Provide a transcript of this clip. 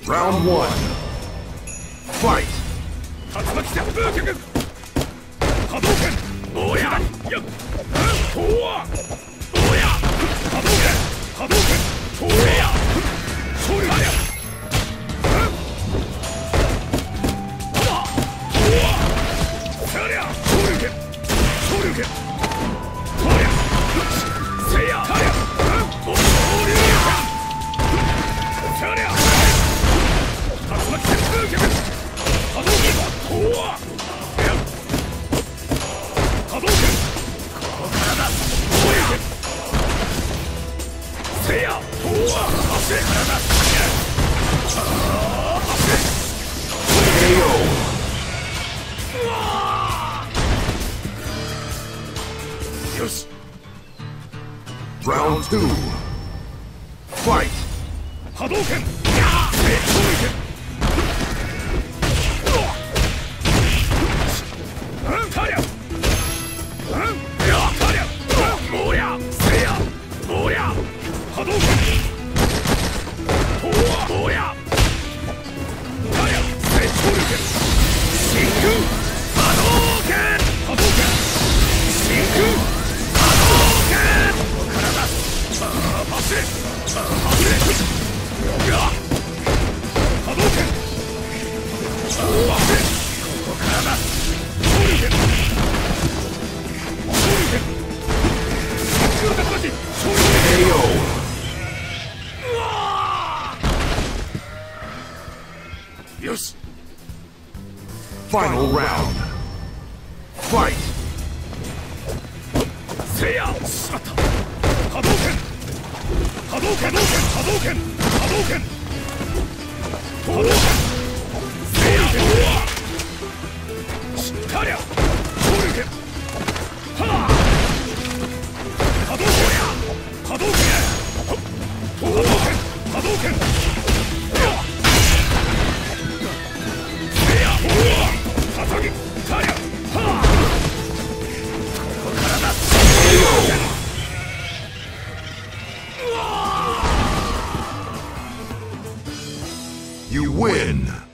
Round one. Fight. 竜巻旋風脚波動拳おややっとわおや波動拳波動拳とやそれやそりゃ昇竜拳昇竜拳とやせやたや昇竜拳そりゃ竜巻旋風脚波動拳とわ波動拳ここからだ昇竜拳せやとわ走れからだ走れKOよし Round two. Fight. 波動拳昇竜拳たりゃたりゃおりゃせやおりゃ波動拳おりゃたりゃせ昇竜拳真空波動拳波動拳真空波動拳ここからだ走れ走れ波動拳走れここからだ昇竜拳昇竜拳真空竜巻昇竜拳 KO. よし Final round. Fight. せやしまった波動拳波動拳波動拳波動拳波動拳せやしったりゃ昇竜拳はあ波動拳波動拳波動拳波動拳せやたたきたりゃはあここからだ You win.